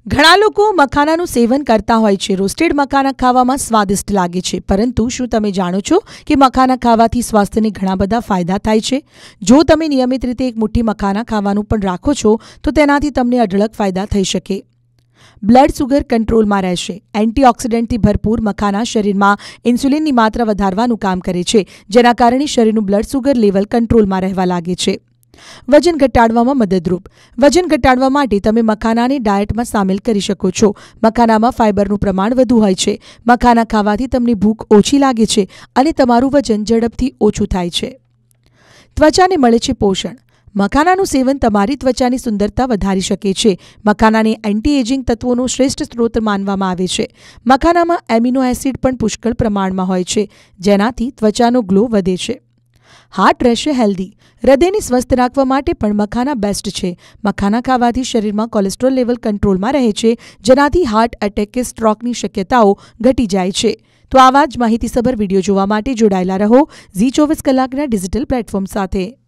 ઘણા લોકો મખાનાનું સેવન કરતા હોય છે। રોસ્ટેડ મખાના ખાવામાં સ્વાદિષ્ટ લાગે છે, પરંતુ શું તમે જાણો છો કે મખાના ખાવાથી સ્વાસ્થ્યને ઘણા બધા ફાયદા થાય છે? જો તમે નિયમિત રીતે એક મુઠ્ઠી મખાના ખાવાનું પણ રાખો છો, તો તેનાથી તમને અઢળક ફાયદા થઈ શકે। બ્લડ સુગર કંટ્રોલમાં રહેશે। એન્ટીઓક્સિડન્ટથી ભરપૂર મખાના શરીરમાં ઇન્સ્યુલિનની માત્રા વધારવાનું કામ કરે છે, જેના કારણે શરીરનું બ્લડ સુગર લેવલ કંટ્રોલમાં રહેવા લાગે છે। વજન ઘટાડવામાં મદદરૂપ। વજન ઘટાડવા માટે તમે મખાનાને ડાયટમાં સામેલ કરી શકો છો। મખાનામાં ફાઇબરનું પ્રમાણ વધુ હોય છે। મખાના ખાવાથી તમને ભૂખ ઓછી લાગે છે અને તમારું વજન ઝડપથી ઓછું થાય છે। ત્વચાને મળે છે પોષણ। મખાનાનું સેવન તમારી ત્વચાની સુંદરતા વધારી શકે છે। મખાનાને એન્ટી એજિંગ તત્વોનો શ્રેષ્ઠ સ્ત્રોત માનવામાં આવે છે। મખાનામાં એમિનો એસિડ પણ પુષ્કળ પ્રમાણમાં હોય છે, જેનાથી ત્વચાનો ગ્લો વધે છે। હાર્ટ રહેશે હેલ્ધી। હૃદયને સ્વસ્થ રાખવા માટે પણ મખાના બેસ્ટ છે। મખાના ખાવાથી શરીરમાં કોલેસ્ટ્રોલ લેવલ કંટ્રોલમાં રહે છે, જેનાથી હાર્ટ એટેક કે સ્ટ્રોકની શક્યતાઓ ઘટી જાય છે। તો આવા જ માહિતીસભર વિડીયો જોવા માટે જોડાયેલા રહો ઝી 24 કલાકના ડિજિટલ પ્લેટફોર્મ સાથે।